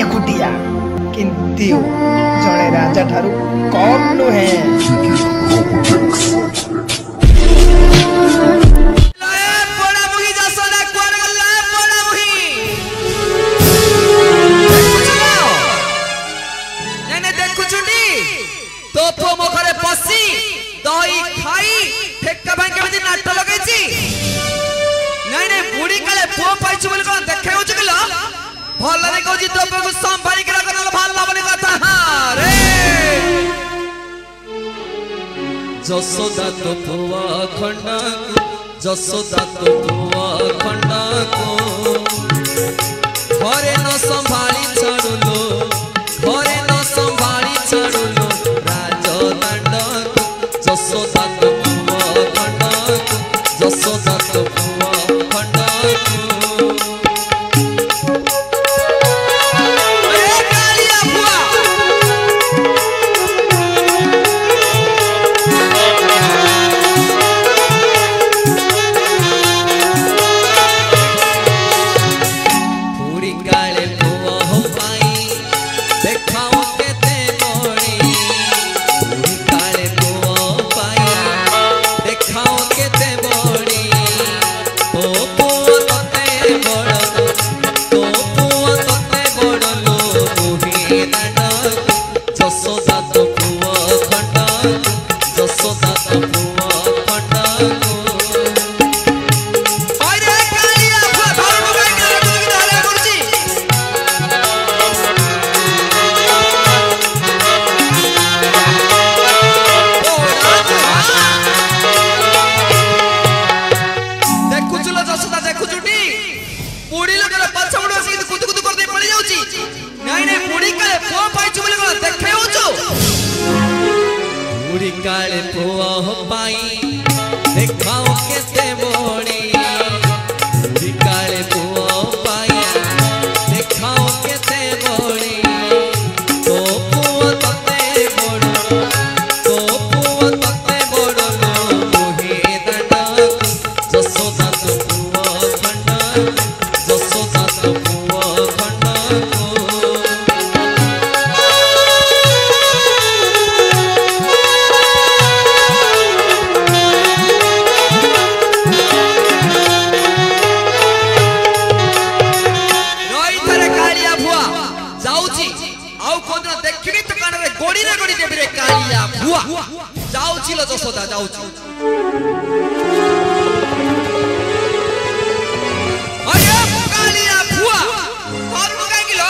एकुटिया किंतु जड़े राजा ठारू कम नुहे। बुढ़ी काले पुओ पाइछु बोली कोन देखे होछ किलो भल रे कहूची तो को संभाली के रखन ভাল लाबनी कथा रे जसोदा तो पुआ खंडा जसोदा तो पुआ खंडा को घरे न संभाली छड़लो घरे न संभाली छड़लो राजदंड जसोदा तो पुआ खंडा जसोदा तो पुआ काले पुआ पाई देखाओ केते बोड़ी बुढ़ी काले पुआ पाई देखाओ केते बोड़ी तो पुआ तते बड़ो तो पुआ तते बड़ो लो मोहे दंडा जसोदा तो पुआ खंडा जसोदा तो पुआ खंडा जाऊची लो जसोदा जाऊची अरे कालिया बुआ और मुका किलो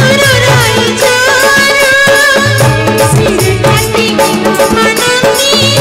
Manami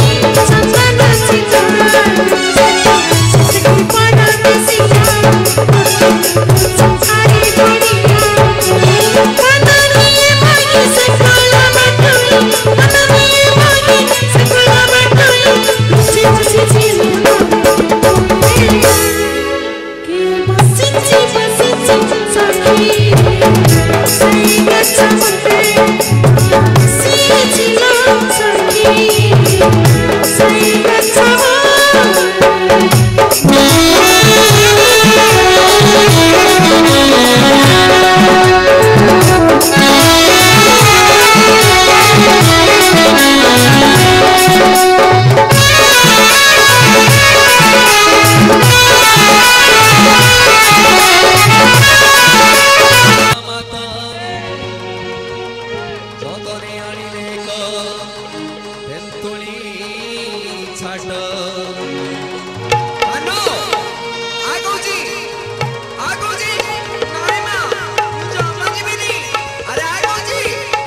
अनु आगो जी नहीं मां मुझे अम्मा जी भी नहीं अरे आगो जी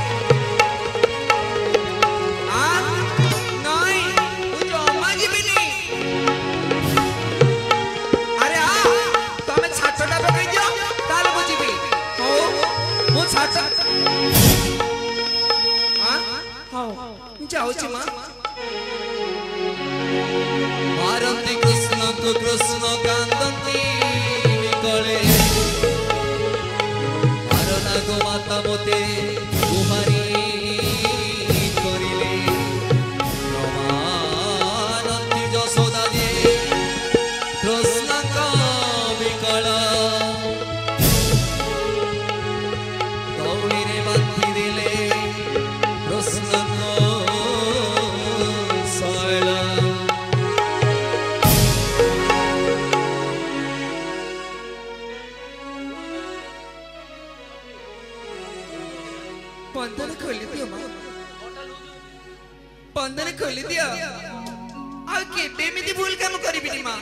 आ नहीं मुझे अम्मा जी भी नहीं अरे आ तमे छाटटा पकई दियो ताल बुझी भी हो मु छाट हां हां जाऊची मां मारंती कृष्ण को कृष्ण कांदंती कले मारना गो माता मोते गुहारी करिले रमानंती जशोदा जे कृष्ण का विकल दौड़ी रे बांधी दिले कृष्ण को शैला बंधन खोली दियो मां बंधन खोली दियो आ केबे मिति भूल काम करिबिनी मां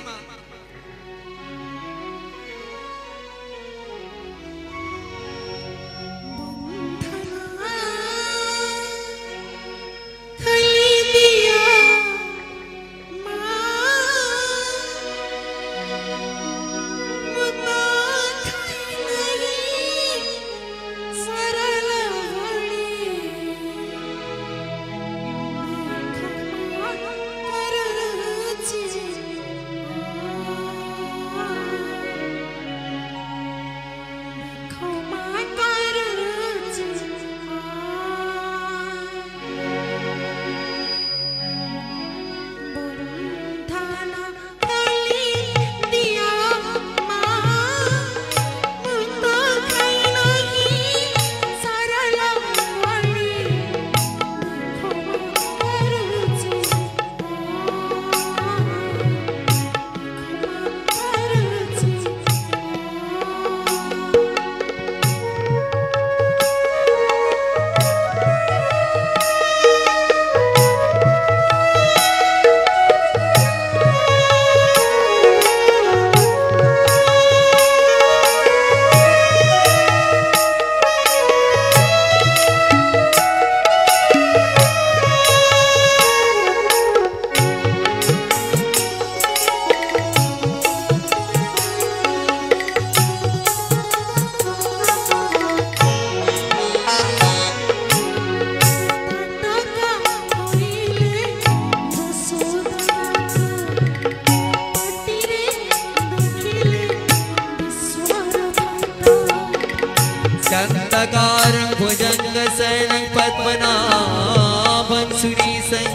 भुजंग सैन पद्मनाभं सुरीसं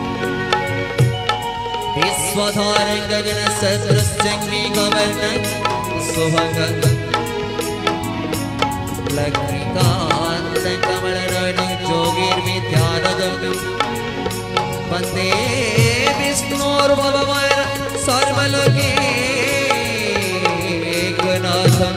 विश्वधारं गगन सदृशं मेघवर्णं शुभंगं लक्ष्मीकान्तं कमलनयनं योगिर्विद्यानगम्यं वन्दे विष्णोर्भवमय सर्वलोकैकनाथम्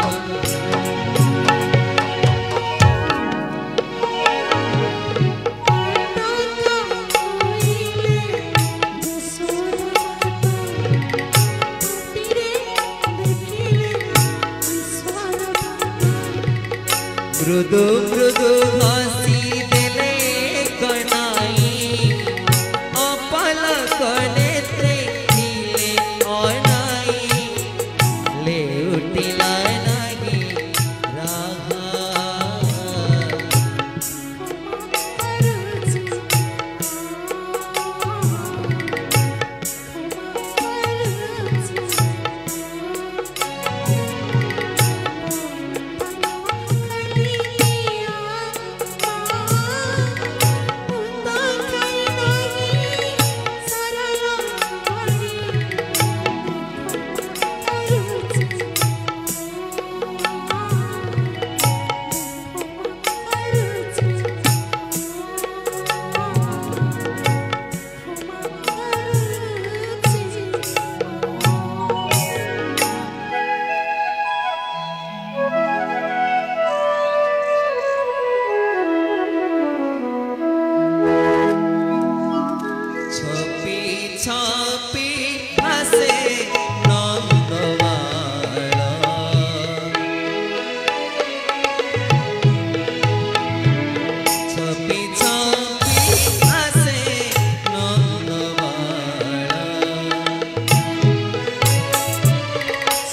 मृदु मृदु हसी दिले कनाई अपल कने त्रिले अनाई ले उठिला नागी राहा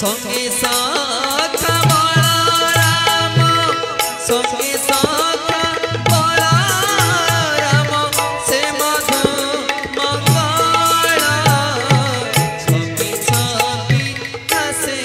संगे सखा बलराम संगे सखा बलराम से मधु मंगल छपि छपि हसे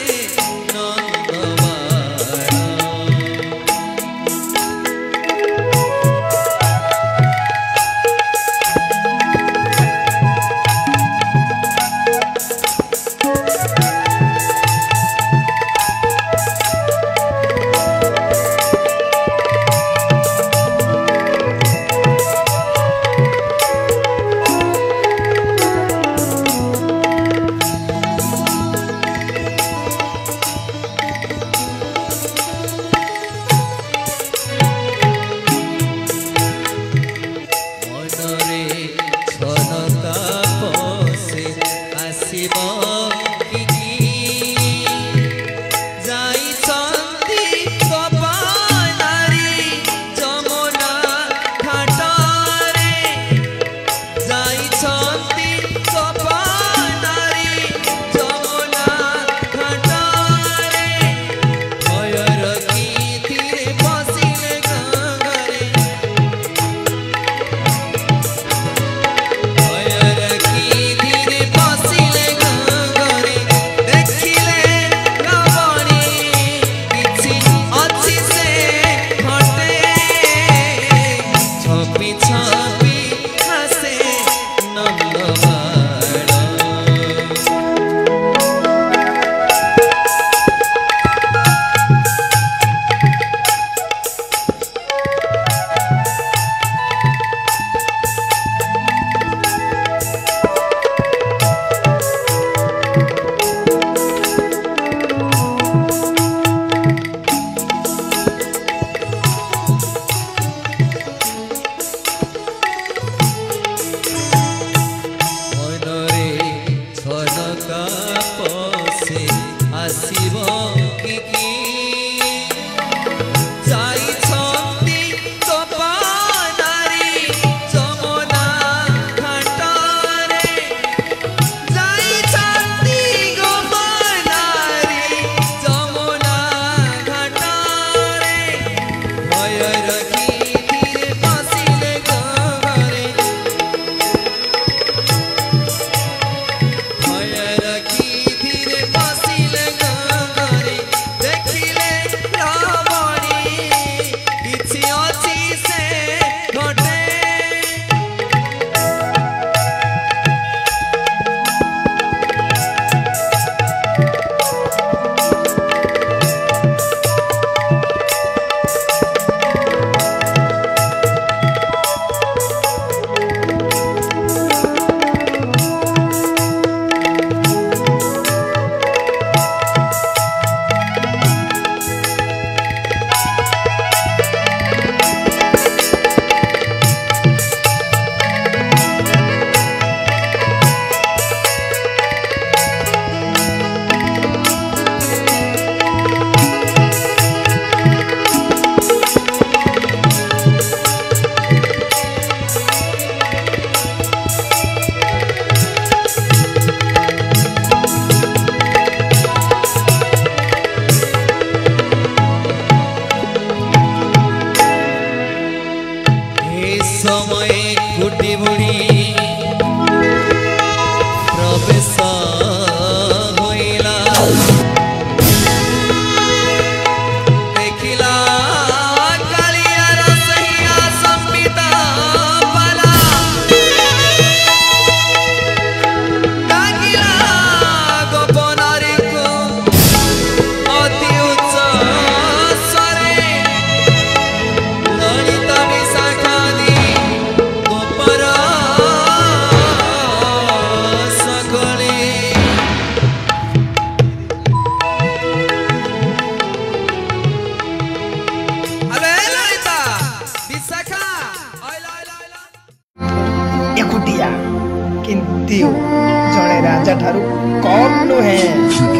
ଏକୁଟିଆ କିନ୍ତୁ ଜଣେ ରାଜା ଠାରୁ କମ୍ ନୁହେଁ।